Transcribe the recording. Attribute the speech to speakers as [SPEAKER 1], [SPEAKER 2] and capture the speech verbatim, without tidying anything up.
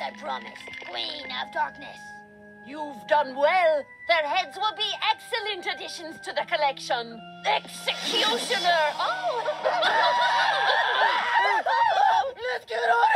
[SPEAKER 1] I promised. Queen of Darkness.
[SPEAKER 2] You've done well. Their heads will be excellent additions to the collection. Executioner! Oh!
[SPEAKER 1] Let's get on!